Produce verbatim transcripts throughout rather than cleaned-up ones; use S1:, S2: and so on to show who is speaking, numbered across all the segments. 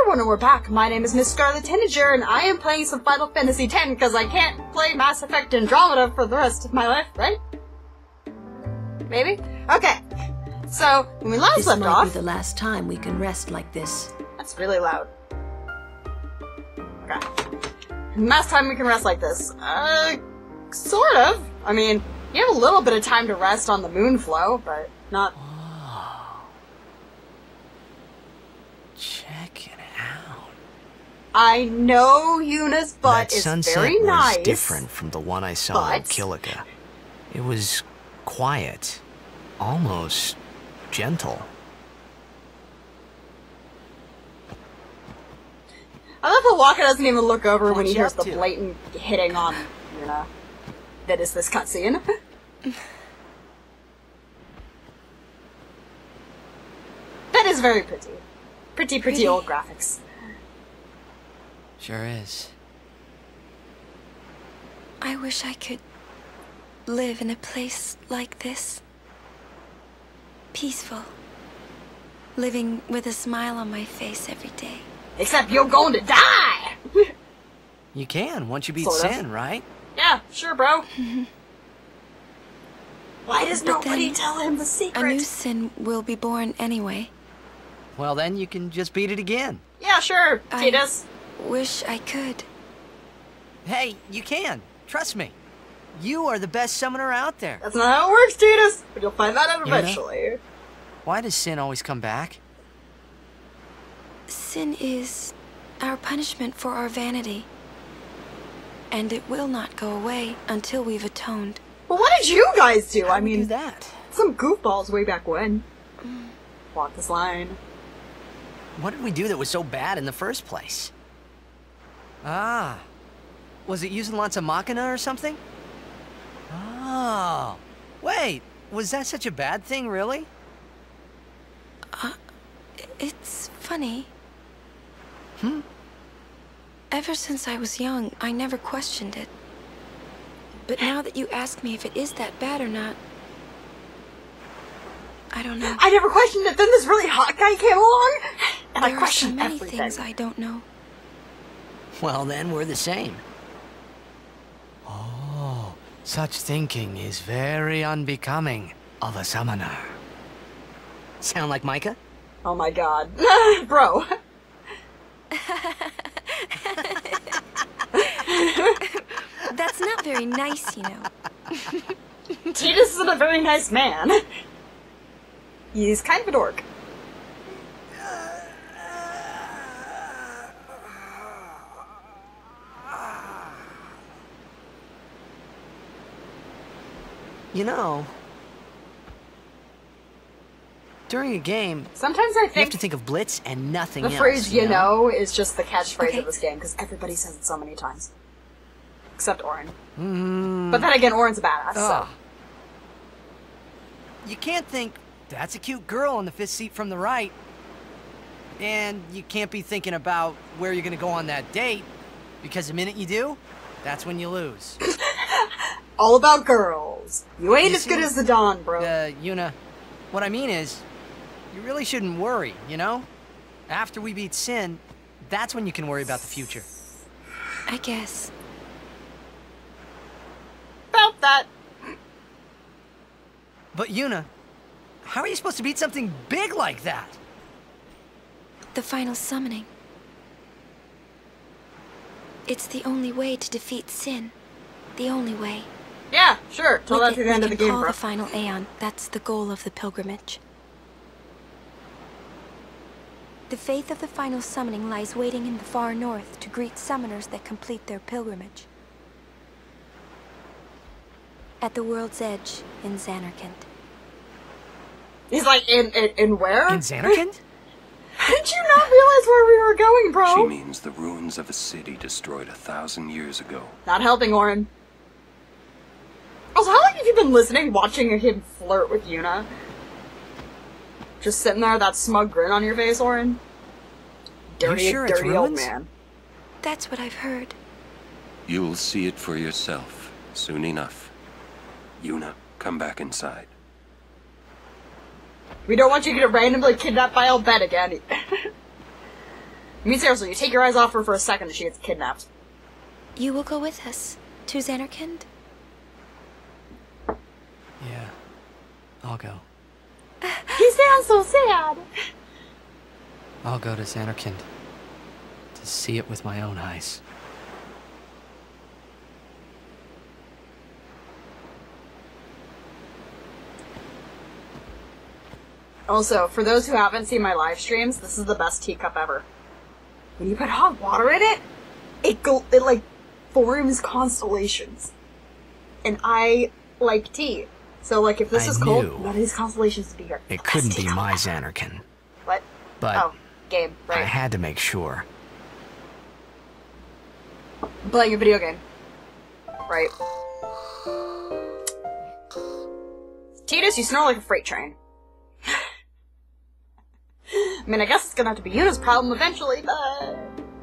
S1: everyone, and we're back. My name is Miss Scarlet Tanager, and I am playing some Final Fantasy X because I can't play Mass Effect Andromeda for the rest of my life, right? Maybe? Okay. So, when we last
S2: this
S1: left
S2: might
S1: off...
S2: be the last time we can rest like this.
S1: That's really loud. Okay. Last time we can rest like this. Uh, sort of. I mean, you have a little bit of time to rest on the Moonflow, but not...
S3: Oh. Check it out.
S1: I know Yuna's butt
S3: that
S1: is
S3: sunset
S1: very
S3: was
S1: nice.
S3: different from the one I saw in
S1: but...
S3: Kilika. It was quiet, almost gentle.
S1: I love how Waka doesn't even look over when he
S3: What's
S1: hears
S3: up
S1: the
S3: to?
S1: blatant hitting on Yuna. That is this cutscene. That is very pretty. Pretty, pretty,
S2: Pretty.
S1: old graphics.
S3: Sure is.
S2: I wish I could live in a place like this. Peaceful. Living with a smile on my face every day.
S1: Except you're going to die!
S3: You can, once you beat
S1: Sort of.
S3: Sin, right?
S1: Yeah, sure, bro. Why does
S2: But
S1: nobody
S2: then
S1: tell him the
S2: A
S1: secret?
S2: new sin will be born anyway.
S3: Well, then you can just beat it again.
S1: Yeah, sure,
S2: I-
S1: Tidus.
S2: Wish I could.
S3: Hey, you can. Trust me. You are the best summoner out there.
S1: That's not how it works, Tidus. But you'll find that out
S3: Yuna?
S1: eventually.
S3: Why does Sin always come back?
S2: Sin is our punishment for our vanity. And it will not go away until we've atoned.
S1: Well, what did you guys do?
S3: How
S1: I
S3: do we
S1: mean,
S3: do that?
S1: some goofballs way back when. Walk this line.
S3: What did we do that was so bad in the first place? Ah. Was it using lots of Machina or something? Oh. Wait, was that such a bad thing, really?
S2: It's funny.
S3: Hmm?
S2: Ever since I was young, I never questioned it. But now that you ask me if it is that bad or not, I don't know.
S1: I never questioned it. Then this really hot guy came along, and I
S2: There are so
S1: questioned
S2: many
S1: everything.
S2: things I don't know.
S3: Well, then we're the same. Oh, such thinking is very unbecoming of a summoner. Sound like Micah?
S1: Oh my god. Bro.
S2: That's not very nice, you know.
S1: Tidus isn't a very nice man. He's kind of a dork.
S3: You know, during a game,
S1: Sometimes I
S3: you have
S1: think
S3: to think of Blitz and nothing
S1: the
S3: else.
S1: phrase "you
S3: know?
S1: know" is just the catchphrase
S2: Okay.
S1: of this game because everybody says it so many times, except Auron.
S3: Mm,
S1: But then again, Auron's a badass. So.
S3: ah. You can't think, that's a cute girl on the fifth seat from the right. And you can't be thinking about where you're gonna go on that date, because the minute you do, that's when you lose.
S1: All about girls. You ain't
S3: You
S1: as good
S3: see,
S1: as the Dawn, bro.
S3: Uh, Yuna, what I mean is, you really shouldn't worry, you know? After we beat Sin, that's when you can worry about the future.
S2: I guess.
S1: About that.
S3: But Yuna, how are you supposed to beat something big like that?
S2: The final summoning. It's the only way to defeat sin. The only way.
S1: Yeah, sure. Till
S2: With
S1: that's
S2: it,
S1: the end
S2: we
S1: of the
S2: can
S1: game,
S2: call
S1: bro.
S2: the final Aeon. That's the goal of the pilgrimage. The faith of the final summoning lies waiting in the far north to greet summoners that complete their pilgrimage. At the world's edge in Xanarkand.
S1: He's like, in in, in where?
S3: In Xanarkand?
S1: Did you not realize where we were going, bro?
S4: She means the ruins of a city destroyed a thousand years ago.
S1: Not helping, Auron. Also, how long have you been listening, watching him flirt with Yuna? Just sitting there, that smug grin on your face, Auron? Dirty,
S3: sure it's
S1: dirty old
S3: ruins?
S1: man.
S2: That's what I've heard.
S4: You'll see it for yourself soon enough. Yuna, come back inside.
S1: We don't want you to get randomly kidnapped by Albed again. I mean, seriously, you take your eyes off her for a second and she gets kidnapped.
S2: You will go with us to Xanarkand?
S3: Yeah, I'll go.
S1: He sounds so sad.
S3: I'll go to Xanarkand to see it with my own eyes.
S1: Also, for those who haven't seen my live streams, this is the best teacup ever. When you put hot water in it, it go it like forms constellations. And I like tea. So like if this
S3: I
S1: was cold,
S3: knew
S1: none of these constellations would be here.
S3: It
S1: The
S3: couldn't
S1: best
S3: be
S1: teacup
S3: my
S1: ever.
S3: Xanarkand,
S1: What?
S3: but
S1: Oh, game,
S3: I
S1: right.
S3: had to make sure.
S1: Playing a video game. Right. Tidus, you snore like a freight train. I mean, I guess it's gonna have to be Yuna's problem eventually, but...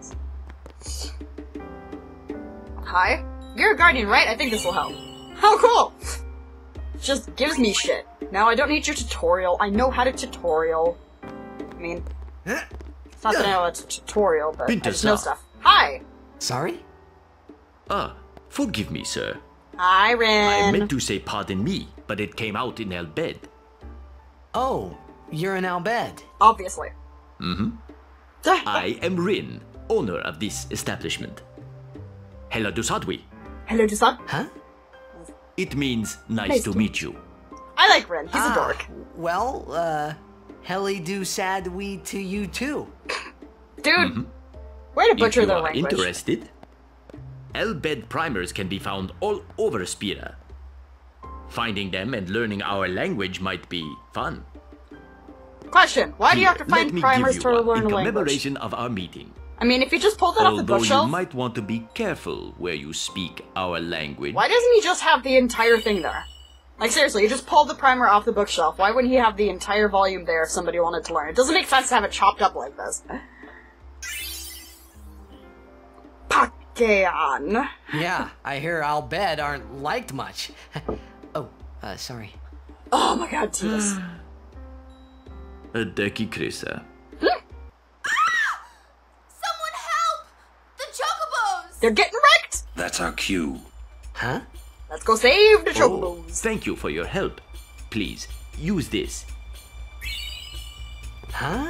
S1: Hi? You're a guardian, right? I think this will help. How cool! Just gives me shit. Now I don't need your tutorial. I know how to tutorial. I mean, it's not that I know it's a tutorial, but I just know stuff. Hi!
S3: Sorry?
S5: Ah, forgive me, sir.
S1: Hi, Rin.
S5: I meant to say pardon me, but it came out in Al Bhed.
S3: Oh, you're in Al Bhed.
S1: Obviously.
S5: Mm-hmm. I am Rin, owner of this establishment. Hela Dusadwi.
S1: Hello, Dusan.
S3: Huh?
S5: It means nice,
S1: Nice
S5: to
S1: to
S5: meet you.
S1: I like Rin. He's
S3: Ah,
S1: a dork.
S3: Well, uh, Heli do sad we to you too.
S1: Dude, way to
S5: If
S1: butcher
S5: you
S1: their
S5: are
S1: language.
S5: interested, Al Bhed primers can be found all over Spira. Finding them and learning our language might be fun.
S1: Question, why do you have to
S5: Here, let
S1: find
S5: me
S1: primers
S5: give
S1: to
S5: you one
S1: learn
S5: in
S1: a language?
S5: commemoration of our meeting.
S1: I mean, if you just pulled that off the
S5: Although you
S1: bookshelf,
S5: might want to be careful where you speak our language.
S1: why doesn't he just have the entire thing there? Like, seriously, you just pulled the primer off the bookshelf. Why wouldn't he have the entire volume there if somebody wanted to learn? It doesn't make sense to have it chopped up like this. Pakean.
S3: Yeah, I hear Al Bhed aren't liked much. Oh, uh, sorry.
S1: Oh my god, Tidus.
S5: Adeki Krisa.
S6: Someone help! The chocobos!
S1: They're getting wrecked!
S4: That's our cue.
S3: Huh?
S1: Let's go save the
S5: Oh,
S1: chocobos.
S5: thank you for your help. Please, use this.
S3: Huh?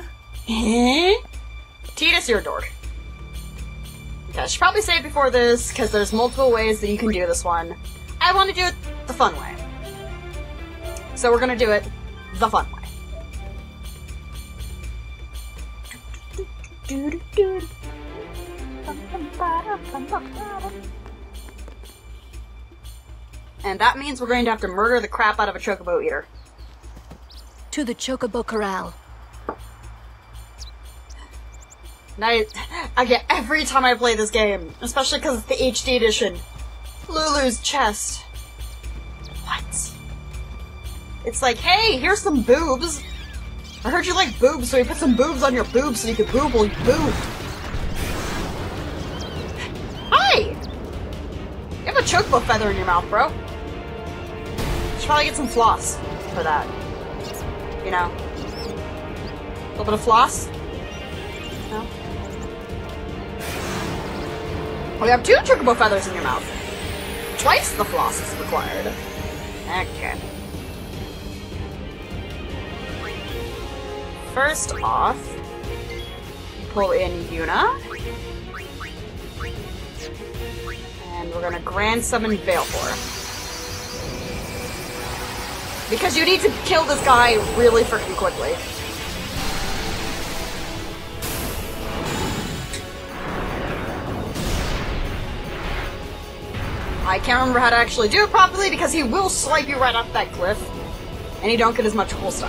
S1: Tidus, you're a dork. Okay, I should probably say it before this, because there's multiple ways that you can do this one. I want to do it the fun way. So we're gonna do it the fun way. And that means we're going to have to murder the crap out of a chocobo eater.
S6: To the chocobo corral.
S1: And I, I get every time I play this game, especially because it's the H D edition. Lulu's chest. What? It's like, hey, here's some boobs. I heard you like boobs, so we put some boobs on your boobs so you could boob while you boobed. Hi! You have a chocobo feather in your mouth, bro. You should probably get some floss for that. You know? A little bit of floss? No? Oh, you have two chocobo feathers in your mouth. Twice the floss is required. Okay. First off, pull in Yuna. And we're gonna grand summon Baleful. Because you need to kill this guy really freaking quickly. I can't remember how to actually do it properly because he will swipe you right off that cliff. And you don't get as much cool stuff.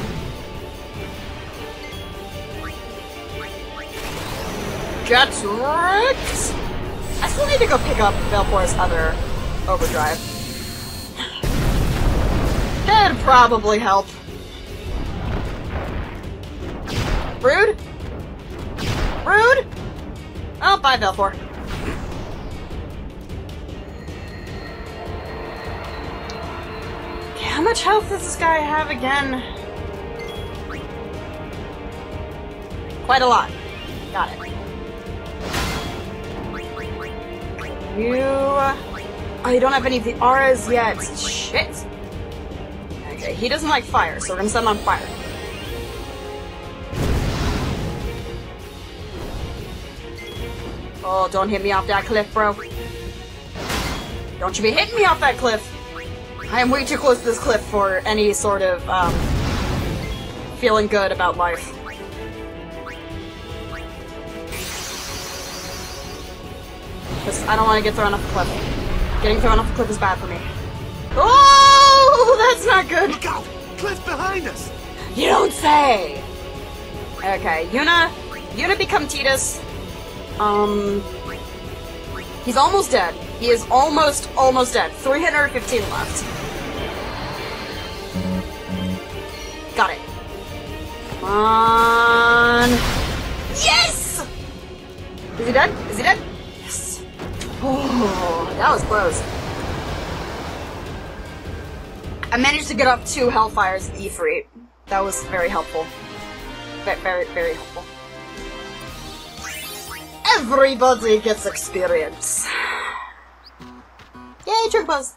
S1: Get wrecked! I still need to go pick up Baleful's other overdrive. That'd probably help. Rude? Rude? Oh, bye, Baleful. Okay, how much health does this guy have again? Quite a lot. Got it. You... Oh, you don't have any of the auras yet. Shit. Okay, he doesn't like fire, so we're gonna set him on fire. Oh, don't hit me off that cliff, bro. Don't you be hitting me off that cliff. I am way too close to this cliff for any sort of, um, feeling good about life. Because I don't want to get thrown off the cliff. Getting thrown off the cliff is bad for me. Oh, that's not good!
S7: Look out! Cliff behind us!
S1: You don't say! Okay, Yuna... Yuna become Tidus. Um... He's almost dead. He is almost, almost dead. three hundred fifteen left. Got it. Come on... Yes! Is he dead? Is he dead? Yes. Oh, that was close. I managed to get up two Hellfires with Ifrit. That was very helpful. Very, very, very helpful. Everybody gets experience. Yay, Chocobos!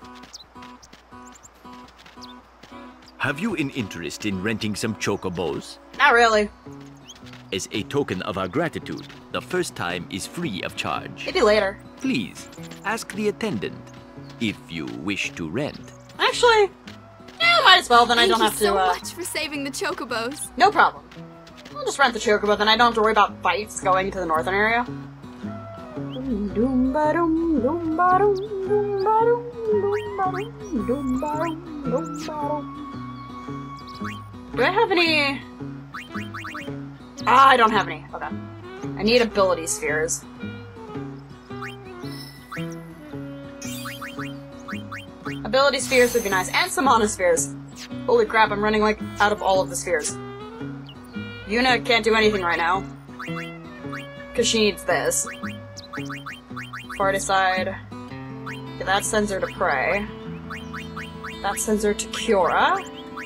S5: Have you an interest in renting some chocobos?
S1: Not really.
S5: As a token of our gratitude, the first time is free of charge.
S1: Maybe later.
S5: Please, ask the attendant if you wish to rent.
S1: Actually, yeah, might as well, then I don't have to,
S6: Thank you so
S1: uh...
S6: much for saving the chocobos.
S1: No problem. I'll just rent the Chocobo, then I don't have to worry about fights going to the northern area. Do I have any... Ah, I don't have any. Okay. I need ability spheres. Ability spheres would be nice. And some mana spheres. Holy crap, I'm running, like, out of all of the spheres. Yuna can't do anything right now. Because she needs this. Far side. Okay, that sends her to Prey. That sends her to Kiora.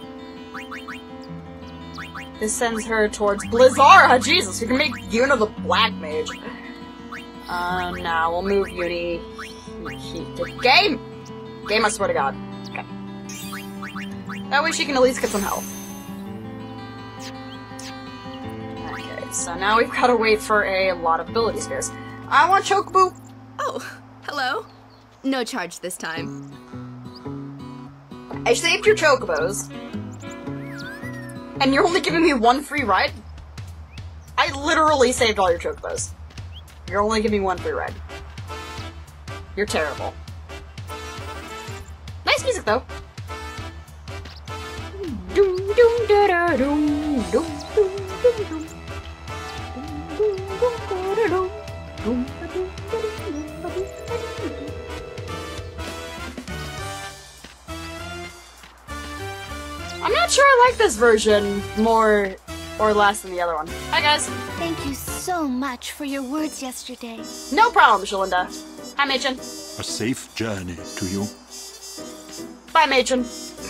S1: This sends her towards Blizzara! Jesus, we can make Yuna the Black Mage. Um, nah, we'll move Yuni. Game! Game, I swear to God. Okay. That way she can at least get some health. Okay, so now we've gotta wait for a lot of ability spheres. I want Chocobo!
S6: Oh, hello. No charge this time.
S1: I saved your Chocobos. And you're only giving me one free ride? I literally saved all your Chocobos. You're only giving me one free ride. You're terrible. Nice music, though. I'm not sure I like this version more or less than the other one. Hi, guys.
S8: Thank you so much for your words yesterday.
S1: No problem, Shalinda. Hi, Machen.
S7: A safe journey to you.
S1: Bye, Machen.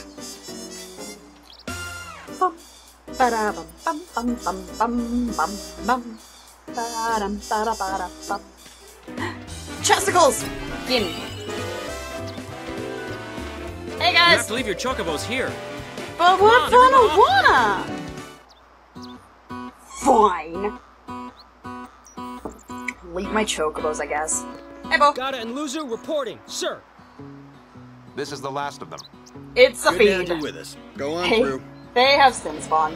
S1: Bum, ba-da-bum, bum, bum, bum, bum, bum, bum. Ba-dum, ba-da-ba-da, bum. Chesticles! Gimme. Hey,
S9: You
S1: guys.
S9: have to leave your chocobos here.
S1: But what
S9: Come on,
S1: fun
S9: everyone
S1: I wanna? Fine. Leave my chocobos, I guess. Hey, Bo.
S9: Gata and Luzu reporting, sir.
S10: This is the last of them.
S1: It's a
S11: Good to have
S1: feed.
S11: you with us. Go on
S1: Hey,
S11: through.
S1: they have Sin Spawn.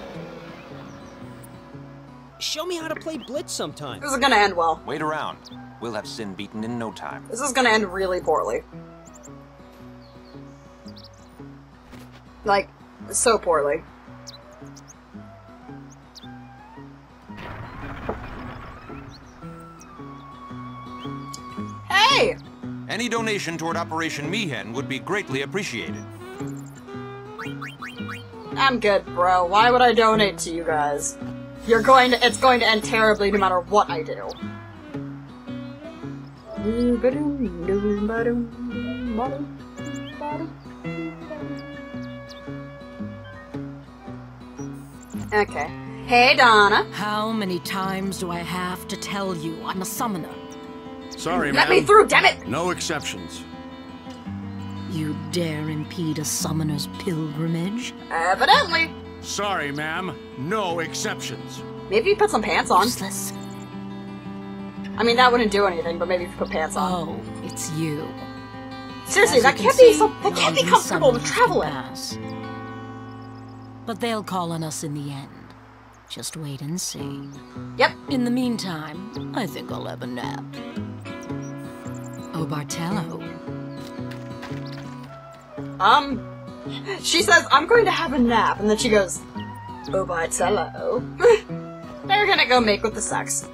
S9: Show me how to play Blitz sometime.
S1: This is gonna end well.
S10: Wait around. We'll have Sin beaten in no time.
S1: This is gonna end really poorly. Like, so poorly. Hey!
S10: Any donation toward Operation Mi'ihen would be greatly appreciated.
S1: I'm good, bro. Why would I donate to you guys? You're going to- it's going to end terribly no matter what I do. Okay. Hey, Donna.
S11: How many times do I have to tell you I'm a summoner?
S7: Sorry,
S1: Let
S7: ma'am.
S1: me through, damn it!
S7: No exceptions.
S11: You dare impede a summoner's pilgrimage?
S1: Evidently.
S7: Sorry, ma'am. No exceptions.
S1: Maybe you put some pants on.
S11: Useless.
S1: I mean, that wouldn't do anything, but maybe if you put pants on.
S11: Oh, it's you.
S1: Seriously,
S11: As
S1: that
S11: you
S1: can't
S11: can
S1: be
S11: see,
S1: so, that can't be
S11: London
S1: comfortable to
S11: summoners
S1: travel
S11: can
S1: in.
S11: pass. But they'll call on us in the end. Just wait and see.
S1: Yep.
S11: In the meantime, I think I'll have a nap. Oh, Bartello.
S1: Um, she says, I'm going to have a nap, and then she goes, oh, Bartello. They're gonna go make with the sex.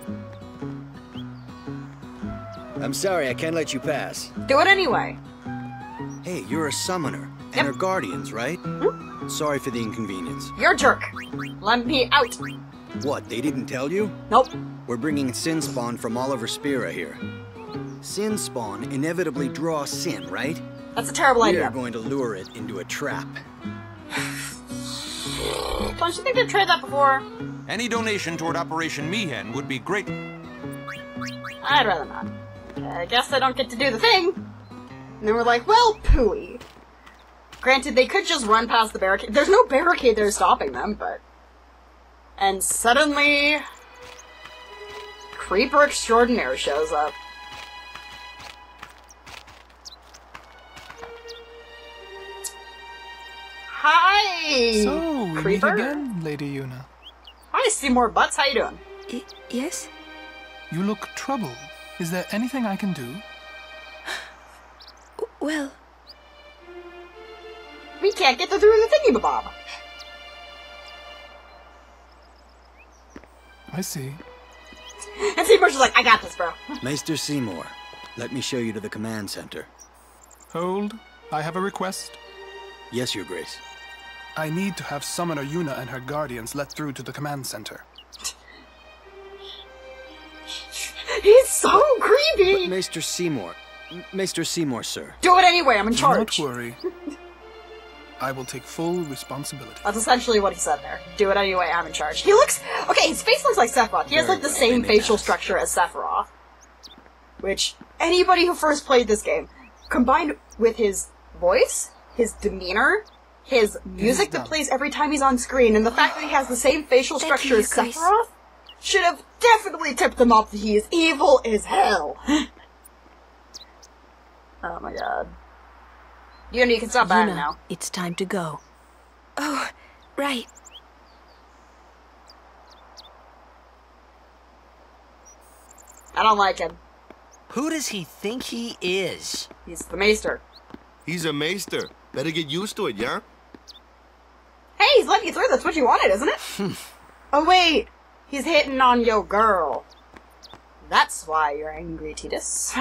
S12: I'm sorry, I can't let you pass.
S1: Do it anyway.
S12: Hey, you're a summoner. And
S1: Yep.
S12: her guardians, right?
S1: Hmm?
S12: Sorry for the inconvenience.
S1: You're a jerk. Let me out.
S12: What, they didn't tell you?
S1: Nope.
S12: We're bringing Sin Spawn from Oliver Spira here. Sin Spawn inevitably draws Sin, right?
S1: That's a terrible
S12: We
S1: idea.
S12: are going to lure it into a trap.
S1: Don't you think they've tried that before?
S10: Any donation toward Operation Mi'ihen would be great.
S1: I'd rather not. I guess I don't get to do the thing. And then we're like, well, pooey. Granted, they could just run past the barricade. There's no barricade there stopping them, but... And suddenly... Creeper Extraordinaire shows up. Hi,
S13: So, we meet
S1: Creeper.
S13: again, Lady Yuna.
S1: Hi, Seymour Butts. How you doing?
S2: Y yes?
S13: You look troubled. Is there anything I can do?
S2: Well,
S1: We can't get through the thingy-bob.
S13: I see.
S1: And Seymour's just like, I got this, bro.
S12: Maester Seymour, let me show you to the command center.
S13: Hold. I have a request.
S12: Yes, Your Grace.
S13: I need to have Summoner Yuna and her guardians let through to the command center.
S1: He's so creepy!
S12: But Maester Seymour... M- Maester Seymour, sir.
S1: Do it anyway, I'm in
S13: Do
S1: charge.
S13: not worry. I will take full responsibility.
S1: That's essentially what he said there. Do it anyway, I'm in charge. He looks... Okay, his face looks like Sephiroth. He has,
S12: Very
S1: like, the
S12: well,
S1: same
S12: they may
S1: facial
S12: pass.
S1: structure as Sephiroth. Which, anybody who first played this game, combined with his voice, his demeanor, his music that
S13: done.
S1: plays every time he's on screen, and the fact that he has the same facial
S2: Thank
S1: structure
S2: you,
S1: as
S2: Your Grace.
S1: Sephiroth, should have definitely tipped him off that he is evil as hell. Oh my god. You know, you can stop by
S11: Yuna,
S1: now.
S11: it's time to go.
S2: oh, right.
S1: I don't like him.
S3: Who does he think he is?
S1: He's the maester.
S7: He's a maester. Better get used to it, yeah?
S1: Hey, he's letting you through. That's what you wanted, isn't it? Oh, wait. He's hitting on your girl. That's why you're angry, Tidus.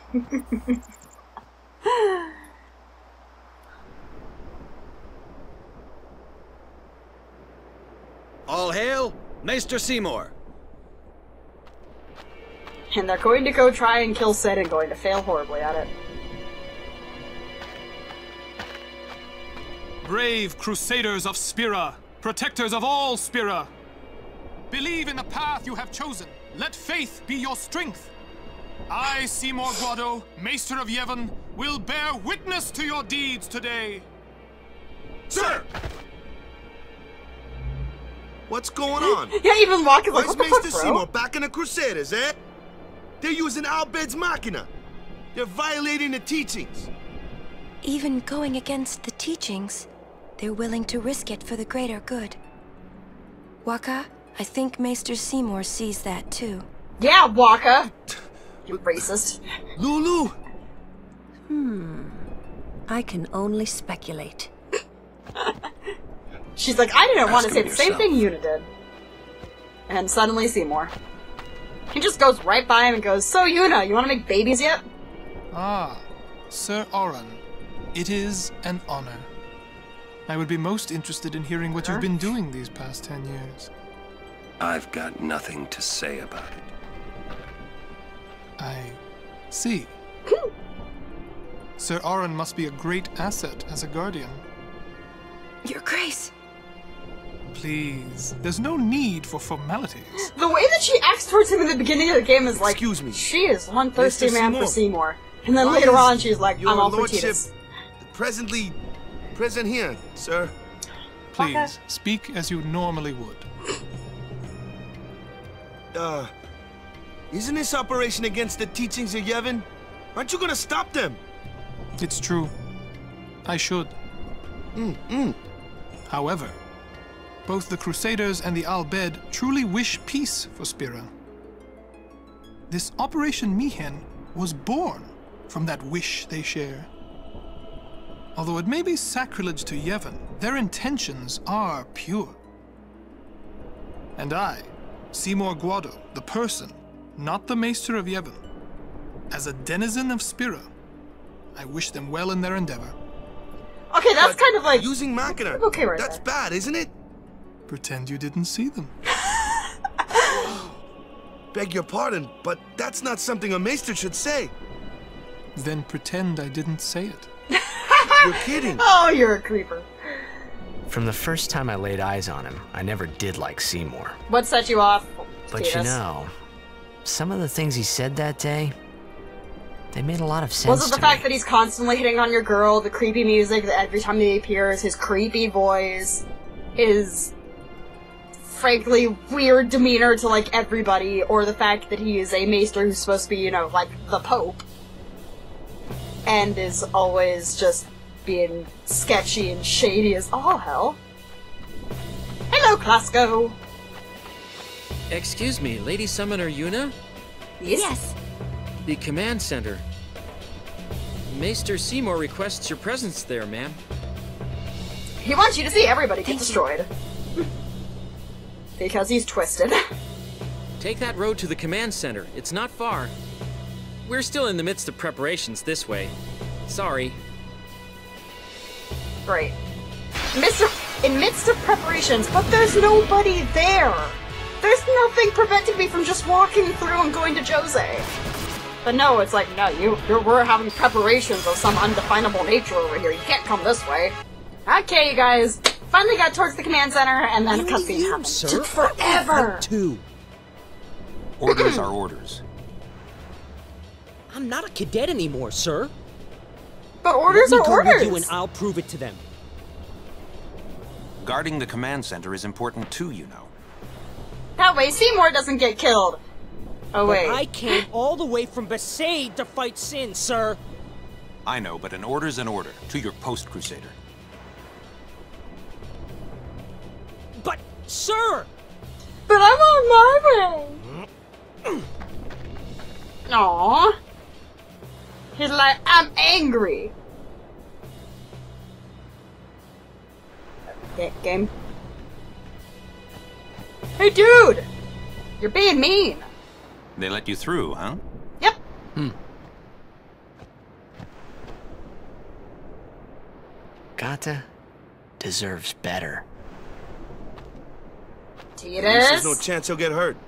S12: All hail, Maester Seymour.
S1: And they're going to go try and kill Sid and going to fail horribly at it.
S14: Brave crusaders of Spira, protectors of all Spira. Believe in the path you have chosen. Let faith be your strength. I, Seymour Guado, Maester of Yevon, will bear witness to your deeds today.
S7: Sir! What's going on?
S1: Yeah, even Locke is like,
S7: Where's
S1: what the
S7: Maester
S1: fuck, bro?
S7: Seymour back in the Crusaders, eh? They're using Albed's Machina. They're violating the teachings.
S2: Even going against the teachings, they're willing to risk it for the greater good. Waka, I think Maester Seymour sees that too.
S1: Yeah, Waka! You racist.
S7: Lulu!
S11: Hmm. I can only speculate.
S1: She's like, I didn't want to
S12: Ask
S1: say
S12: him
S1: the same
S12: yourself.
S1: thing Yuna did. And suddenly Seymour. He just goes right by him and goes, so Yuna, you want to make babies yet?
S13: Ah, Sir Oran. It is an honor. I would be most interested in hearing what you've been doing these past ten years.
S4: I've got nothing to say about it.
S13: I see. Sir Oran must be a great asset as a guardian.
S2: Your Grace!
S13: Please, there's no need for formalities.
S1: The way that she acts towards him in the beginning of the game is like,
S7: excuse me,
S1: she is one thirsty
S7: Mister
S1: man
S7: Seymour.
S1: for Seymour. And then
S7: Why
S1: later
S7: is
S1: on, she's like,
S7: your
S1: I'm all for
S7: lordship
S1: Titus.
S7: presently present here, sir?
S13: Please,
S1: Okay.
S13: speak as you normally would.
S7: Uh, isn't this operation against the teachings of Yevon? Aren't you gonna stop them?
S13: It's true. I should.
S7: Mm, mm.
S13: However, both the Crusaders and the Al Bhed truly wish peace for Spira. This Operation Mi'ihen was born from that wish they share. Although it may be sacrilege to Yevon, their intentions are pure. And I, Seymour Guado, the person, not the Maester of Yevon, as a denizen of Spira, I wish them well in their endeavor.
S1: Okay, that's
S7: But
S1: kind of like...
S7: using Machina.
S1: Okay, right
S7: That's
S1: there.
S7: bad, isn't it?
S13: Pretend you didn't see them.
S7: Beg your pardon, but that's not something a maester should say.
S13: Then pretend I didn't say it.
S7: You're kidding.
S1: Oh, you're a creeper.
S3: From the first time I laid eyes on him, I never did like Seymour.
S1: What set you off,
S3: But
S1: Titus?
S3: you know, some of the things he said that day, they made a lot of sense
S1: Was it the
S3: to
S1: fact
S3: me.
S1: that he's constantly hitting on your girl, the creepy music that every time he appears, his creepy voice, his frankly weird demeanor to like everybody, or the fact that he is a maester who's supposed to be, you know, like the Pope, and is always just being sketchy and shady as all hell? Hello, Clasco!
S9: Excuse me, Lady Summoner Yuna?
S1: Yes?
S9: The command center. Maester Seymour requests your presence there, ma'am.
S1: He wants you to see everybody get destroyed. Because he's twisted.
S9: Take that road to the command center. It's not far. We're still in the midst of preparations this way. Sorry.
S1: Great. Mister In midst of preparations, but there's nobody there! There's nothing preventing me from just walking through and going to Jose. But no, it's like, no, you, you're, we're having preparations of some undefinable nature over here. You can't come this way. Okay, you guys. Finally got towards the command center, and then a cutscene happened.
S9: sir?
S1: Took forever!
S9: Two.
S10: Orders are orders.
S9: I'm not a cadet anymore, sir.
S1: But orders
S9: Let me
S1: are
S9: go
S1: orders!
S9: with you and I'll prove it to them.
S10: Guarding the command center is important too, you know.
S1: That way Seymour doesn't get killed. Oh, wait.
S9: But I came all the way from Besaid to fight Sin, sir.
S10: I know, but an order's an order. To your post, Crusader.
S9: But, sir!
S1: But I'm on my way! Aww. He's like, I'm angry. That game. Hey, dude! You're being mean.
S10: They let you through, huh?
S1: Yep.
S3: Hmm. Gata deserves better.
S1: Titus?
S7: There's no chance he'll get hurt.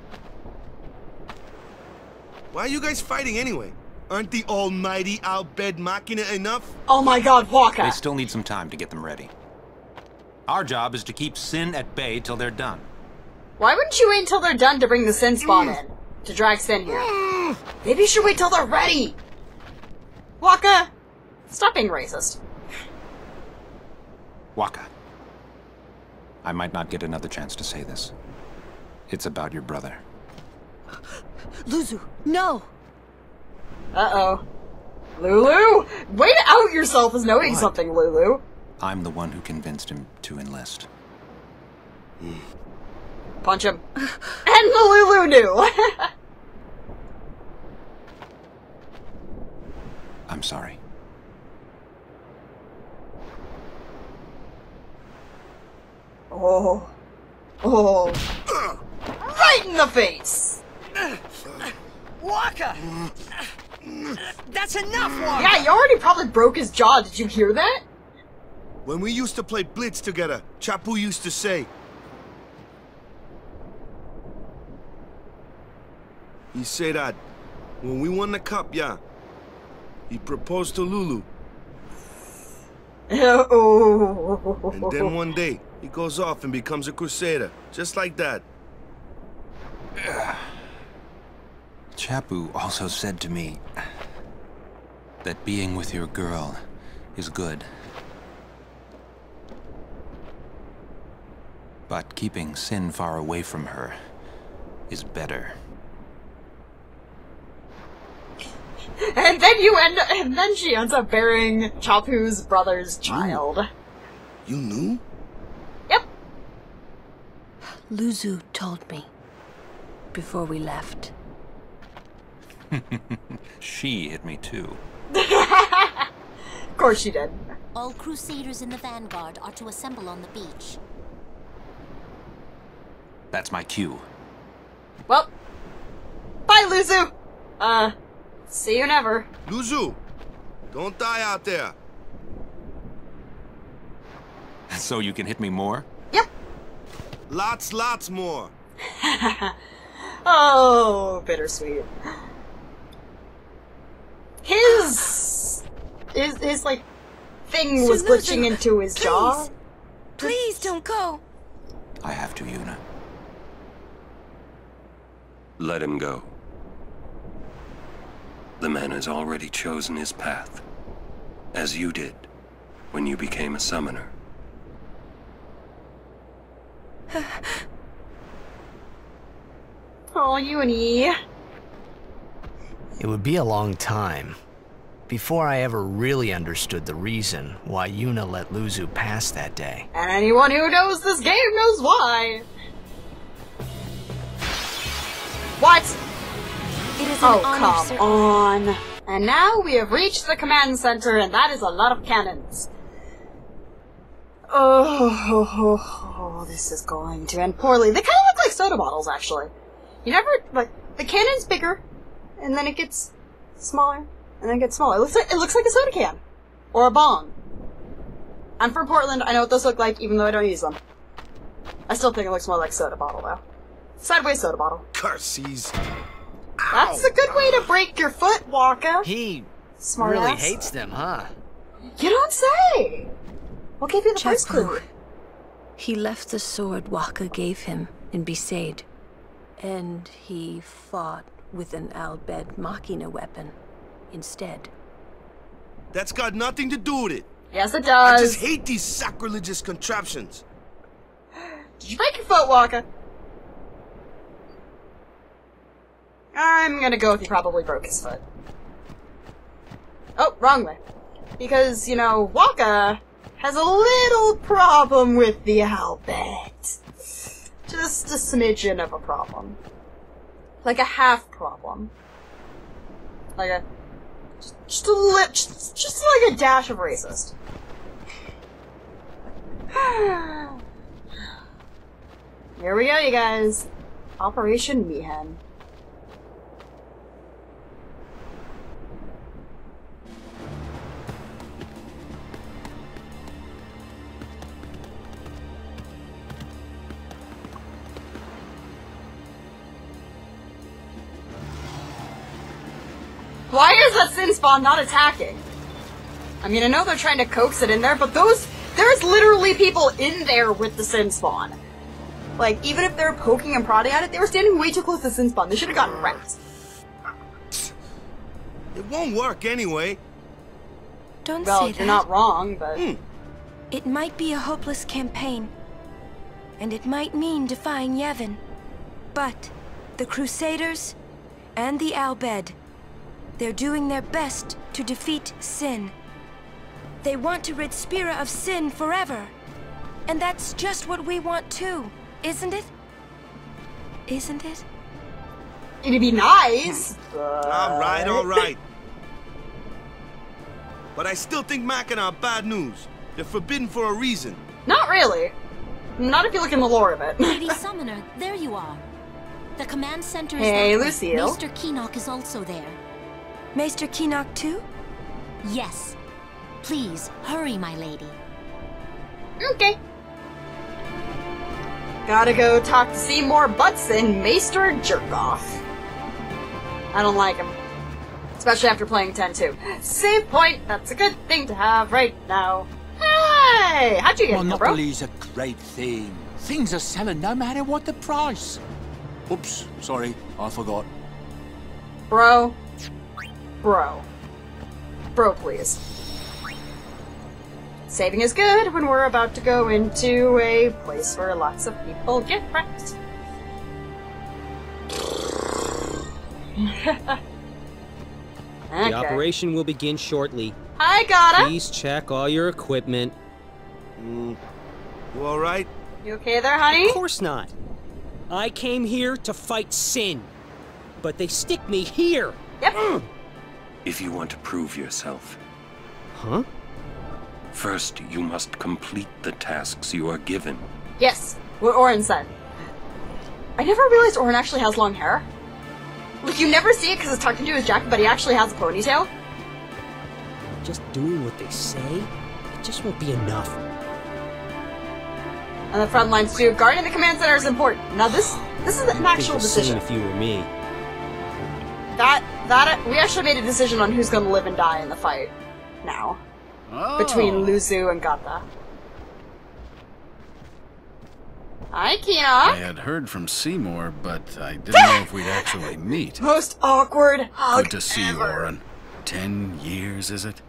S7: Why are you guys fighting anyway? Aren't the almighty Al Bhed Machina enough?
S1: Oh my god, Waka!
S10: They still need some time to get them ready. Our job is to keep Sin at bay till they're done.
S1: Why wouldn't you wait until they're done to bring the Sin Spawn in? To drag Sin here? Maybe you should wait till they're ready! Waka! Stop being racist.
S10: Waka. I might not get another chance to say this. It's about your brother.
S2: Luzu, no!
S1: Uh-oh. Lulu? Way to out yourself as knowing
S10: What?
S1: something, Lulu.
S10: I'm the one who convinced him to enlist.
S1: Punch him. And the Lulu knew!
S10: I'm sorry.
S1: Oh. Oh. Right in the face!
S3: Waka! That's enough, Waka!
S1: Yeah, you already probably broke his jaw. Did you hear that?
S7: When we used to play Blitz together, Chapu used to say... He said that when we won the cup, yeah, he proposed to Lulu.
S1: Oh.
S7: And then one day, He goes off and becomes a crusader, just like that.
S10: Chappu also said to me that being with your girl is good. But keeping Sin far away from her is better.
S1: And then you end and then she ends up bearing Chappu's brother's child.
S7: Ooh. You knew?
S1: Yep.
S2: Luzu told me before we left.
S10: She hit me too.
S1: Of course she did.
S15: All Crusaders in the Vanguard are to assemble on the beach.
S10: That's my cue.
S1: Well, bye, Luzu. Uh, see you never.
S7: Luzu, don't die out there.
S10: So you can hit me more?
S1: Yep.
S7: Lots, lots more.
S1: Oh, bittersweet. His, his, his like thing was glitching into his
S2: please,
S1: jaw.
S2: Please don't go.
S10: I have to, Yuna.
S4: Let him go. The man has already chosen his path, as you did when you became a summoner.
S1: Oh, Uni.
S3: It would be a long time before I ever really understood the reason why Yuna let Luzu pass that day.
S1: And anyone who knows this game knows why. What?
S2: It is
S1: oh,
S2: an honor,
S1: come
S2: sir.
S1: on. And now we have reached the command center, and that is a lot of cannons. Oh, oh, oh, oh, this is going to end poorly. They kind of look like soda bottles, actually. You never, like, the cannon's bigger, and then it gets smaller, and then it gets smaller. It looks like, it looks like a soda can. Or a bong. I'm from Portland, I know what those look like, even though I don't use them. I still think it looks more like soda bottle, though. Sideways soda bottle.
S7: Curses.
S1: That's a good way to break your foot, Waka.
S3: He
S1: Smart
S3: really
S1: ass.
S3: hates them, huh?
S1: You don't say! What gave you the first
S2: Chappu.
S1: clue?
S2: He left the sword Waka gave him in Besaid, and he fought with an Al Bhed Machina weapon instead.
S7: That's got nothing to do with it.
S1: Yes, it does.
S7: I just hate these sacrilegious contraptions.
S1: Did you break your foot, Waka? I'm gonna go with he probably broke his foot. Oh, wrong way. Because, you know, Waka has a little problem with the Al Bhed. Just a smidgen of a problem. Like a half problem. Like a... Just, just a li- just, just like a dash of racist. Here we go, you guys. Operation Mi'ihen. Why is that Sin Spawn not attacking? I mean, I know they're trying to coax it in there, but those... There's literally people in there with the Sin Spawn. Like, even if they're poking and prodding at it, they were standing way too close to Sin Spawn. They should have gotten wrecked.
S7: It won't work anyway.
S2: Don't
S1: well,
S2: say
S1: you're
S2: that.
S1: not wrong, but...
S7: Hmm.
S2: It might be a hopeless campaign, and it might mean defying Yevon. But the Crusaders and the Al Bhed, they're doing their best to defeat Sin. They want to rid Spira of Sin forever. And that's just what we want too, isn't it? Isn't it?
S1: It'd be nice. But...
S7: Alright, alright. But I still think Machina are bad news. They're forbidden for a reason.
S1: Not really. Not if you look in the lore of it.
S15: Lady Summoner, there you are. The command center is
S1: Hey,
S15: that way.
S1: Lucille.
S15: Maester Keenock is also there.
S2: Maester Keenock too?
S15: Yes. Please, hurry, my lady.
S1: Okay. Gotta go talk to Seymour Butson, Maester Jerkoff. I don't like him. Especially after playing ten two. Save point, that's a good thing to have right now. Ah! Hey, how'd you get here, bro?
S16: Monopoly's a great thing. Things are selling no matter what the price. Oops, sorry, I forgot.
S1: Bro. Bro. Bro, please. Saving is good when we're about to go into a place where lots of people get wrecked. Okay.
S17: The operation will begin shortly.
S1: I got it.
S17: Please check all your equipment.
S7: Mm. You all right?
S1: You okay there, honey?
S17: Of course not. I came here to fight Sin, but they stick me here.
S1: Yep.
S4: If you want to prove yourself.
S17: Huh?
S4: First, you must complete the tasks you are given.
S1: Yes, what Orin said. I never realized Orin actually has long hair. Like, you never see it because it's tucked into his jacket, but he actually has a ponytail.
S17: Just doing what they say, it just won't be enough.
S1: And the front lines too. Guarding the command center is important. Now this, this is an actual decision.
S17: If you were me.
S1: That, that, we actually made a decision on who's going to live and die in the fight. Now.
S18: Oh.
S1: Between Luzu and Gata. Hi, Kina.
S18: I had heard from Seymour, but I didn't know if we'd actually meet.
S1: Most awkward hug
S18: Good to see
S1: ever.
S18: you, Orin. Ten years, is it?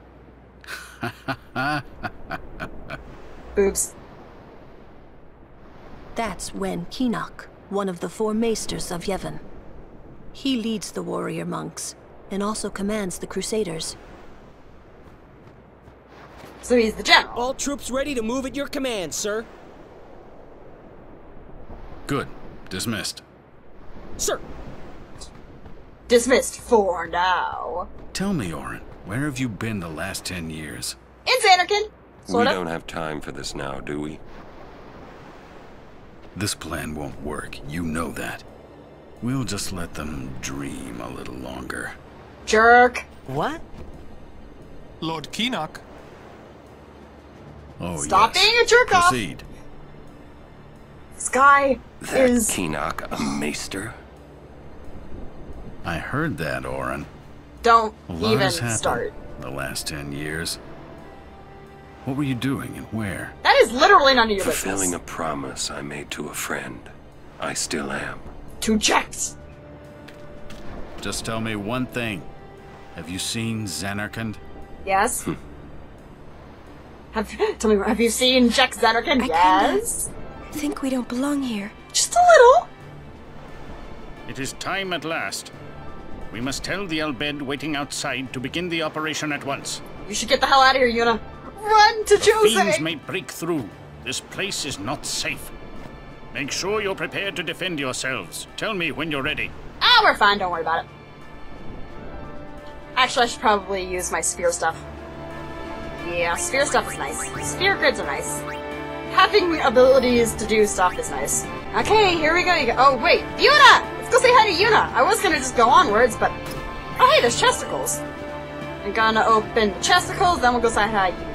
S1: Boobs.
S19: That's Wen Kinok, one of the four maesters of Yevon. He leads the warrior monks, and also commands the Crusaders.
S1: So he's the general.
S17: All troops ready to move at your command, sir.
S18: Good. Dismissed.
S17: Sir.
S1: Dismissed for now.
S18: Tell me, Orin, where have you been the last ten years?
S1: In Zanarkand. Sort
S4: we
S1: of.
S4: don't have time for this now, do we?
S18: This plan won't work. You know that. We'll just let them dream a little longer.
S1: Jerk.
S3: What?
S13: Lord Kinok.
S18: Oh,
S1: Stop
S18: yes.
S1: being a jerk off.
S18: Proceed.
S1: This guy
S4: That
S1: is...
S4: Kinok a maester?
S18: I heard that, Orin.
S1: Don't
S18: A lot
S1: even
S18: has happened
S1: start.
S18: the last ten years. What were you doing and where?
S1: That is literally none of your
S4: Fulfilling
S1: business.
S4: a promise I made to a friend. I still am.
S1: To Jax.
S18: Just tell me one thing. Have you seen Zanarkand?
S1: Yes. Have tell me, have you seen Jack Zanarkand? Yes.
S2: I think we don't belong here.
S1: Just a little.
S20: It is time at last. We must tell the Al Bhed waiting outside to begin the operation at once.
S1: You should get the hell out of here, Yuna. Run to
S20: Fiends
S1: Jose.
S20: may break through. This place is not safe. Make sure you're prepared to defend yourselves. Tell me when you're ready.
S1: Ah, we're fine. Don't worry about it. Actually, I should probably use my sphere stuff. Yeah, sphere stuff is nice. Sphere grids are nice. Having abilities to do stuff is nice. Okay, here we go. You go. Oh, wait. Yuna! Let's go say hi to Yuna. I was gonna just go onwards, but... Oh, hey, there's chesticles. I'm gonna open the chesticles, then we'll go say hi to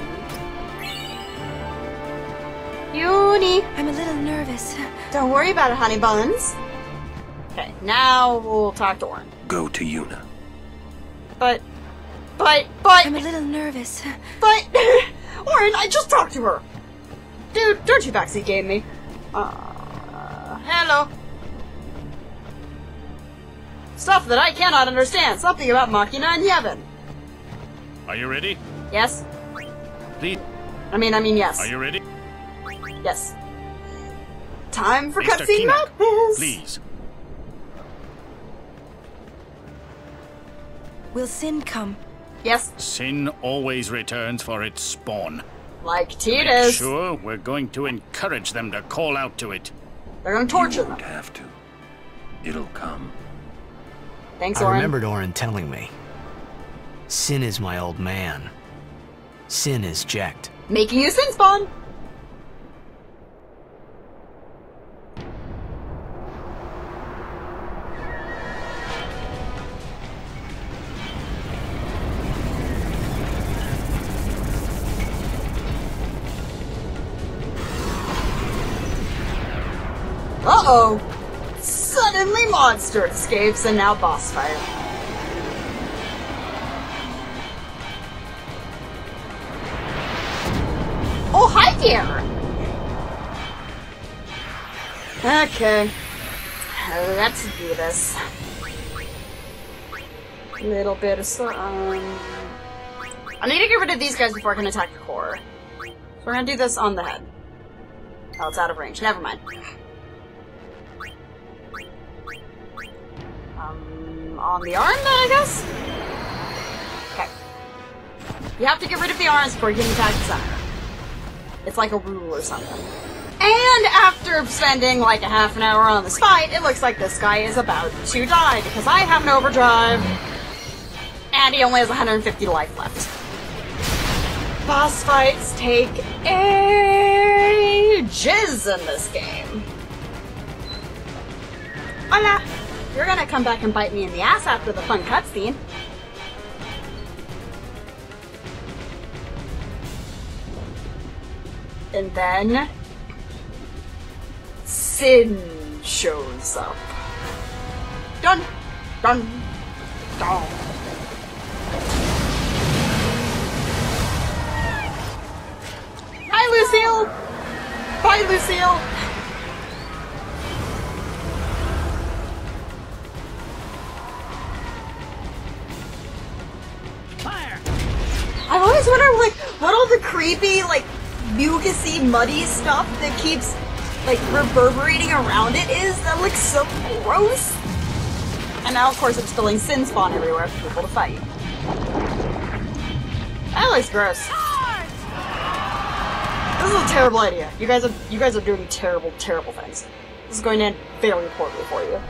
S1: Uni.
S2: I'm a little nervous.
S1: Don't worry about it, honey buns. Okay, now we'll talk to Orin.
S4: Go to Yuna.
S1: But... But... But...
S2: I'm a little nervous.
S1: But... Orin, I just talked to her. Dude, don't you backseat game me. Uh... Hello. Stuff that I cannot understand. Something about Machina and Yevon.
S20: Are you ready?
S1: Yes?
S20: Please.
S1: I mean, I mean yes.
S20: Are you ready?
S1: Yes. Time for
S20: Mister
S1: cutscene
S20: Kinok,
S1: madness!
S20: please.
S2: Will Sin come?
S1: Yes.
S20: Sin always returns for its spawn.
S1: Like
S20: Make
S1: Titus.
S20: sure we're going to encourage them to call out to it.
S1: They're gonna torture
S4: You won't
S1: them.
S4: have to. It'll come.
S1: Thanks,
S3: I
S1: Orin.
S3: remembered Orin telling me. Sin is my old man. Sin is Jecht.
S1: Making you sin spawn! Uh-oh! Suddenly monster escapes and now boss fight. Oh, hi there! Okay. Let's do this. A little bit of some... I need to get rid of these guys before I can attack the core. So we're gonna do this on the head. Oh, it's out of range. Never mind. Um, on the arm then, I guess? Okay. You have to get rid of the arms before you can attack the center. It's like a rule or something. And after spending like a half an hour on this fight, it looks like this guy is about to die because I have an overdrive and he only has one hundred fifty life left. Boss fights take ages in this game. Hola! You're gonna come back and bite me in the ass after the fun cutscene. And then... Sin shows up. Dun! Dun! Dun! Hi, Lucille! Bye, Lucille! Fire! I always wonder, like, what all the creepy, like, mucusy, muddy stuff that keeps, like, reverberating around it is. That looks so gross. And now, of course, it's filling sin spawn everywhere for people to fight. That looks gross. This is a terrible idea. You guys are you guys are doing terrible, terrible things. This is going to end very poorly for you.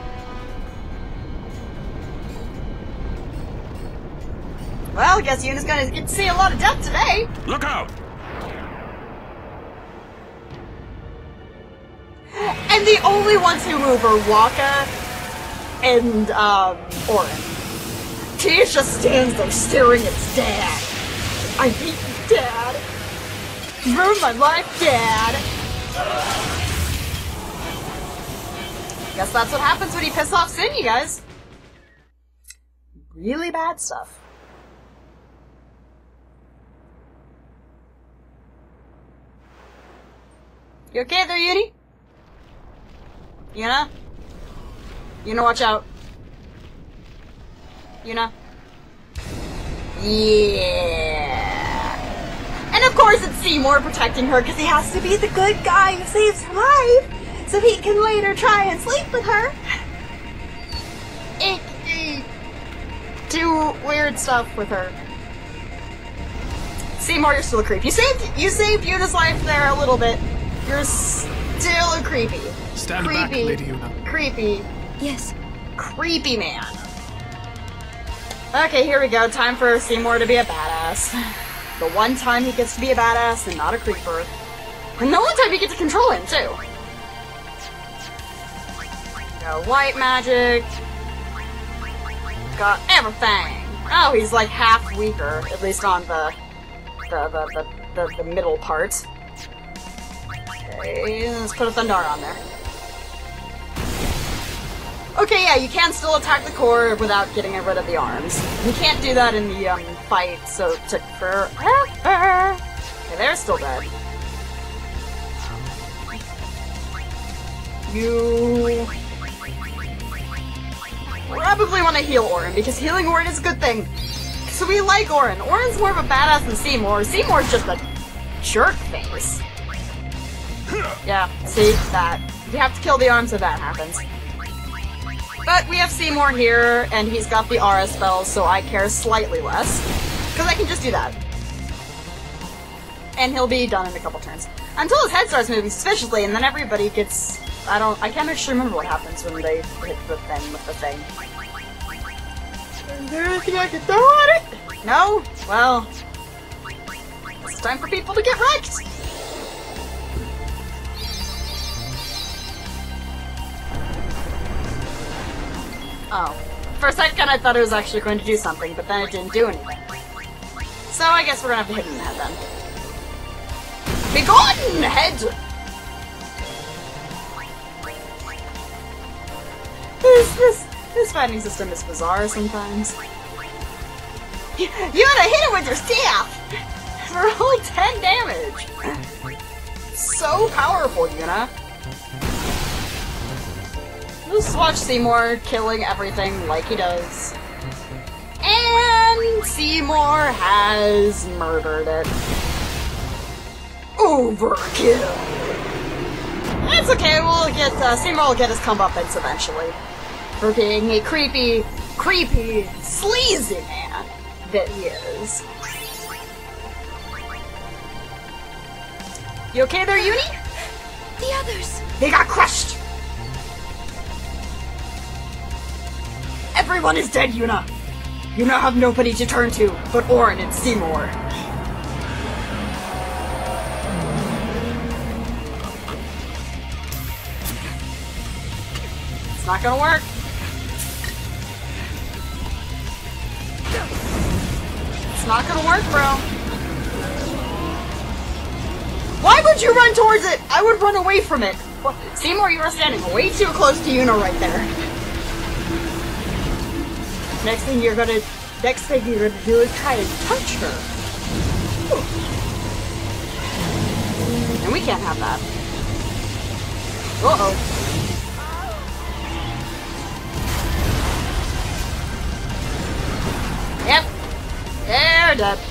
S1: Well, I guess Yuna's gonna get to see a lot of death today.
S16: Look out!
S1: And the only ones who move are Wakka and um, Auron. Tia's just stands there staring at his dad. I hate you, Dad. You ruined my life, Dad. Guess that's what happens when you piss off Sin, you guys. Really bad stuff. You okay there, Yuni? Yuna? Yuna, watch out. Yuna? Yeah. And of course it's Seymour protecting her because he has to be the good guy who saves her life so he can later try and sleep with her. Do weird stuff with her. Seymour, you're still a creep. You saved you saved Yuna's life there a little bit. You're still a creepy.
S13: Stand
S1: creepy,
S13: back, Lady Yuna.
S1: Creepy.
S2: Yes.
S1: Creepy man. Okay, here we go. Time for Seymour to be a badass. The one time he gets to be a badass and not a creeper. And the one time you get to control him, too. Got white magic. Got everything. Oh, he's like half weaker, at least on the the the, the, the, the middle part. Okay, let's put a Thundara on there. Okay, yeah, you can still attack the core without getting rid of the arms. You can't do that in the um, fight, so it took forever. Okay, they're still dead. You probably want to heal Auron, because healing Auron is a good thing. So we like Auron. Auron's more of a badass than Seymour. Seymour's just a jerk face. Yeah, see? That. You have to kill the arms so that happens. But we have Seymour here, and he's got the aura spells, so I care slightly less. Because I can just do that. And he'll be done in a couple turns. Until his head starts moving suspiciously, and then everybody gets... I don't... I can't actually remember what happens when they hit the thing with the thing. Is there anything I can throw at it? No? Well... It's time for people to get wrecked! Oh. For a second I thought it was actually going to do something, but then it didn't do anything. So I guess we're gonna have to hit him in the head then. Be gone, head! This, this, this fighting system is bizarre sometimes. You, you gotta hit it with your staff! For only ten damage! So powerful, Yuna. Let's watch Seymour killing everything like he does. And Seymour has murdered it. Overkill! It's okay, we'll get, uh, Seymour will get his comeuppance eventually. For being a creepy, creepy, sleazy man that he is. You okay there, Uni?
S2: The others!
S1: They got crushed! Everyone is dead, Yuna! You now have nobody to turn to but Auron and Seymour. It's not gonna work. It's not gonna work, bro. Why would you run towards it? I would run away from it. Well, Seymour, you are standing way too close to Yuna right there. Next thing you're gonna, next thing you're gonna do is try to touch her. Ooh. And we can't have that. Uh-oh. Yep. They're dead.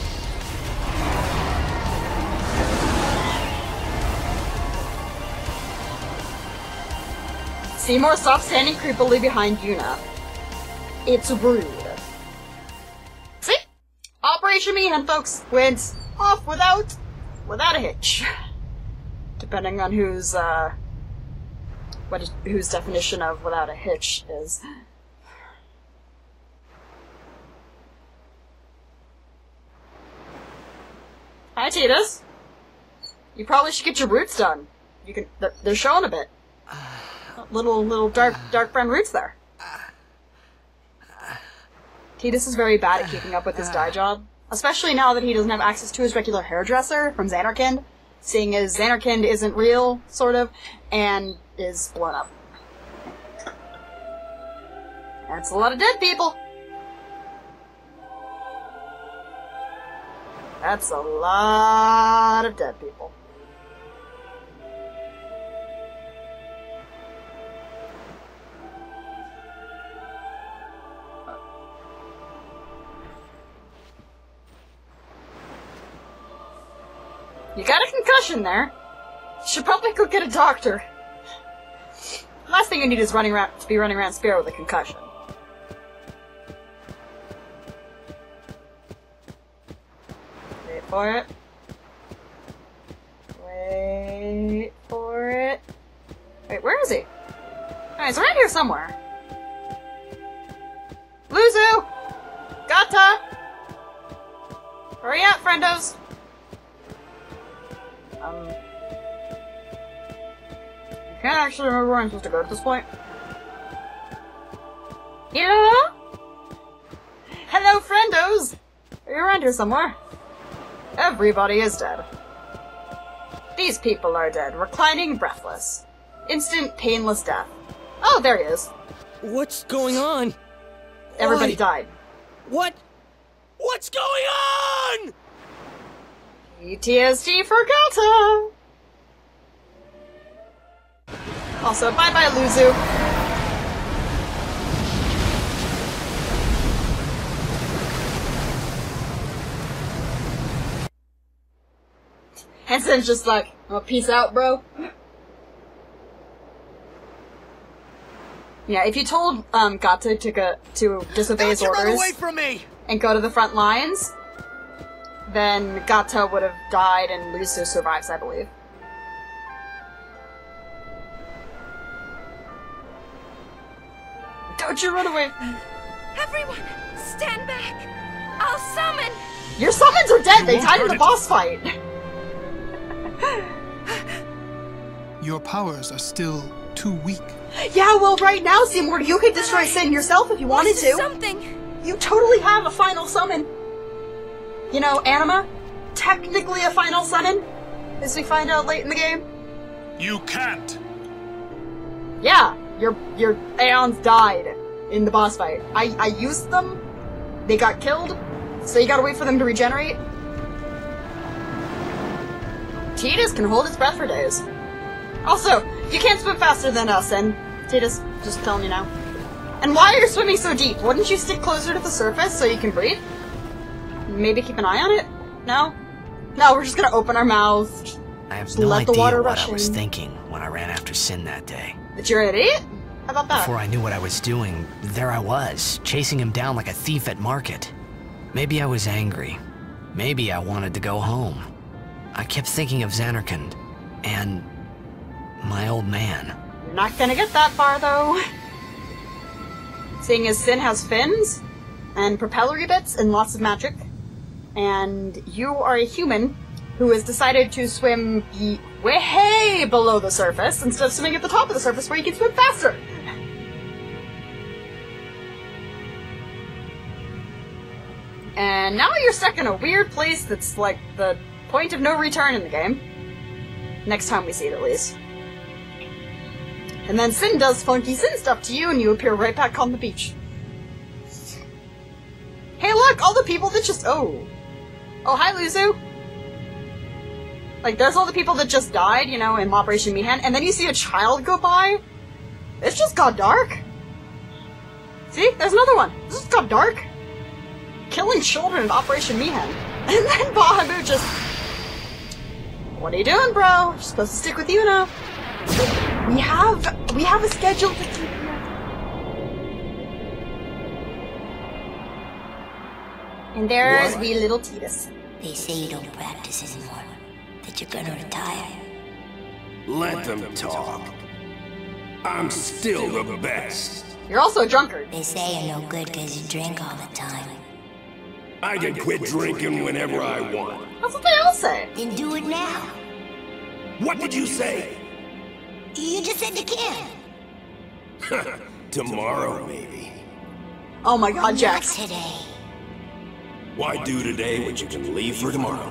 S1: Seymour, stop standing creepily behind Yuna. It's rude. See? Operation Mi'ihen, folks, went off without, without a hitch. Depending on whose, uh, what is, whose definition of without a hitch is. Hi, Tidus. You probably should get your roots done. You can, they're, they're showing a bit. Little, little dark, dark brown roots there. Tidus is very bad at keeping up with his dye job, especially now that he doesn't have access to his regular hairdresser from Xanarkand, seeing as Xanarkand isn't real, sort of, and is blown up. That's a lot of dead people. That's a lot of dead people. You got a concussion there. You should probably go get a doctor. Last thing you need is running around to be running around Spira with a concussion. Wait for it. Wait for it. Wait, where is he? Oh, he's around here somewhere. Luzu! Gata! Hurry up, friendos! Um, I can't actually remember where I'm supposed to go at this point. Yeah? Hello, friendos! Are you around here somewhere? Everybody is dead. These people are dead, reclining breathless. Instant, painless death. Oh, there he is.
S17: What's going on?
S1: Everybody
S17: Why?
S1: died.
S17: What? What's going on?
S1: P T S D for Gata! Also, bye-bye, Luzu. Henson's just like, oh, peace out, bro. Yeah, if you told um, Gata to go to disobey his orders
S3: away from me!
S1: and go to the front lines, then Gata would have died and Luzu survives, I believe. Don't you run away!
S2: Everyone, stand back! I'll summon!
S1: Your summons are dead! They died in the boss fight!
S13: Your powers are still too weak.
S1: Yeah, well, right now, Seymour, you could destroy Sin yourself if you wanted to.
S2: Something!
S1: You totally have a final summon. You know, Anima, technically a final summon, as we find out late in the game.
S14: You can't.
S1: Yeah, your your Aeons died in the boss fight. I I used them. They got killed, so you gotta wait for them to regenerate. Tidus can hold his breath for days. Also, you can't swim faster than us, and Tidus, just telling you now. And why are you swimming so deep? Wouldn't you stick closer to the surface so you can breathe? Maybe keep an eye on it? No? No, we're just gonna open our mouths.
S3: I have
S1: Just
S3: no
S1: let the
S3: idea
S1: water
S3: what
S1: rush
S3: I was
S1: in.
S3: thinking when I ran after Sin that day.
S1: That you're an idiot? How about that?
S3: Before I knew what I was doing, there I was, chasing him down like a thief at market. Maybe I was angry. Maybe I wanted to go home. I kept thinking of Zanarkand and my old man.
S1: You're not gonna get that far, though. Seeing as Sin has fins and propellery bits and lots of magic, and you are a human who has decided to swim be way below the surface instead of swimming at the top of the surface where you can swim faster. And now you're stuck in a weird place that's like the point of no return in the game. Next time we see it, at least. And then Sin does funky Sin stuff to you and you appear right back on the beach. Hey look, all the people that just- oh. Oh, hi Luzu. Like, there's all the people that just died, you know, in Operation Mihan, and then you see a child go by. It's just got dark. See? There's another one. This just got dark. Killing children in Operation Mihan. And then Bahamut just... What are you doing, bro? You're supposed to stick with you now. We have... We have a schedule to keep. And there's
S15: What?
S1: wee little Tidus.
S15: They say you don't practice anymore. That you're gonna retire.
S21: Let them talk. I'm still the best.
S1: You're also a drunkard.
S15: They say you're no good because you drink all the time.
S21: I can quit drinking whenever I want.
S1: That's what they all say.
S15: Then do it now.
S21: What did you say?
S15: You just said you can.
S21: Tomorrow, maybe.
S1: Oh my god,
S15: Not
S1: Jax.
S15: today.
S21: Why do today what you can leave for tomorrow?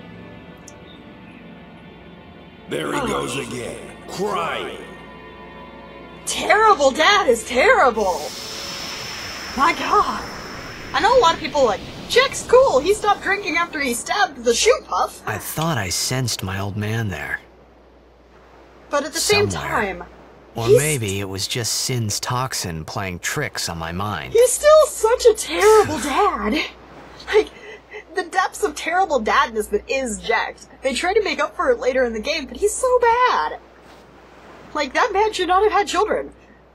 S21: There he goes again, crying.
S1: Terrible dad is terrible. My god. I know a lot of people are like, Jack's cool, he stopped drinking after he stabbed the shoe puff.
S3: I thought I sensed my old man there.
S1: But at the same
S3: Somewhere.
S1: time,
S3: Or
S1: he's,
S3: maybe it was just Sin's toxin playing tricks on my mind.
S1: he's still such a terrible dad. Like, the depths of terrible dadness that is Jax. They try to make up for it later in the game, but he's so bad. Like, that man should not have had children.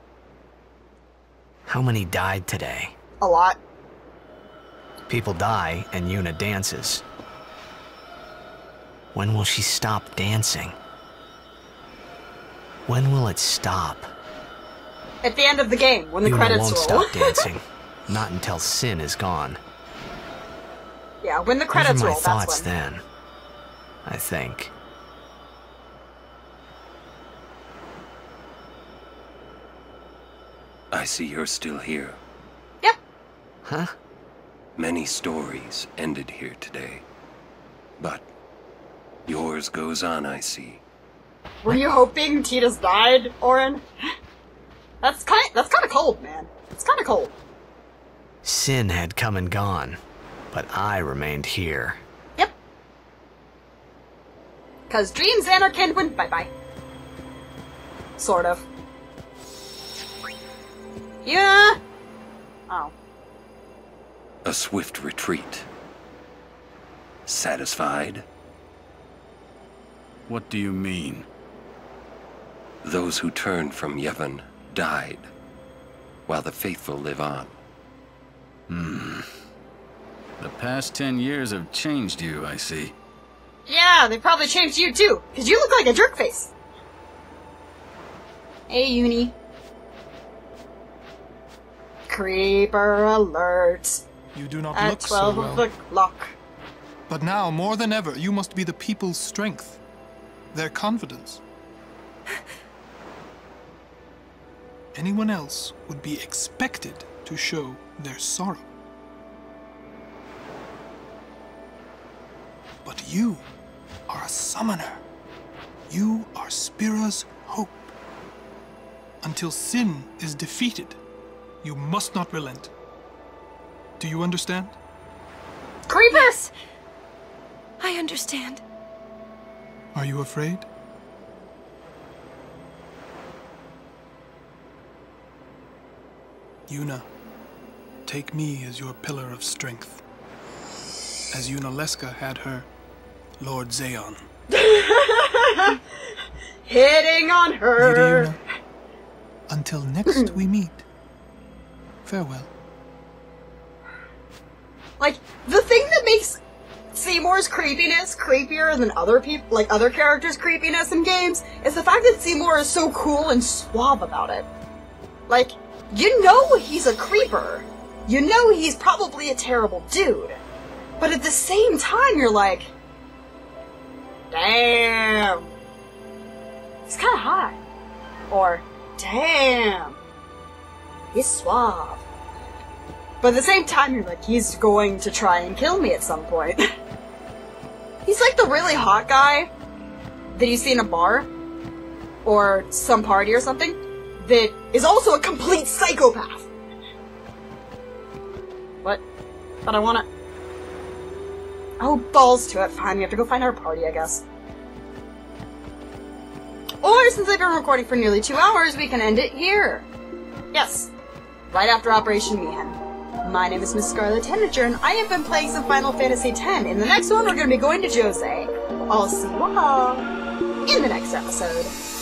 S3: How many died today?
S1: A lot.
S3: People die and Yuna dances. When will she stop dancing? When will it stop?
S1: At the end of the game, when the
S3: Yuna
S1: credits
S3: won't
S1: roll.
S3: stop dancing. Not until Sin is gone.
S1: Yeah, when the
S3: Those
S1: credits
S3: are my
S1: roll,
S3: thoughts
S1: that's when.
S3: then. I think.
S4: I see you're still here.
S1: Yep.
S3: Huh?
S4: Many stories ended here today. But yours goes on, I see.
S1: Were you hoping Tidus died, Orin? That's kind that's kind of cold, man. It's kind of cold.
S3: Sin had come and gone, but I remained here.
S1: Yep. Cause dreams and our kin went bye-bye. Sort of. Yeah. Oh.
S4: A swift retreat. Satisfied?
S18: What do you mean?
S4: Those who turned from Yevon died, while the faithful live on.
S18: Hmm. The past ten years have changed you, I see.
S1: Yeah, they probably changed you too, cause you look like a jerk face. Hey, Uni. Creeper alert.
S13: You do not
S1: At
S13: look so
S1: twelve
S13: well.
S1: o'clock.
S13: But now, more than ever, you must be the people's strength, their confidence. Anyone else would be expected to show their sorrow. But you are a summoner. You are Spira's hope. Until sin is defeated, you must not relent. Do you understand?
S1: Creepers!
S2: I understand.
S13: Are you afraid? Yuna, take me as your pillar of strength. As Yunalesca had her Lord Zeon.
S1: Hitting on her!
S13: Lady Yuna, until next we meet, farewell.
S1: Like, the thing that makes Seymour's creepiness creepier than other people, like other characters' creepiness in games, is the fact that Seymour is so cool and suave about it. Like, you know he's a creeper. You know he's probably a terrible dude. But at the same time, you're like, damn, he's kind of hot. Or, damn, he's suave. But at the same time, you're like, he's going to try and kill me at some point. He's like the really hot guy that you see in a bar or some party or something that is also a complete psychopath. What? But I wanna... Oh, balls to it. Fine, we have to go find our party, I guess. Or, since I've been recording for nearly two hours, we can end it here. Yes, right after Operation Mi'ihen. My name is Miss Scarlet Tanager, and I have been playing some Final Fantasy X. In the next one, we're going to be going to Djose. I'll see you all in the next episode.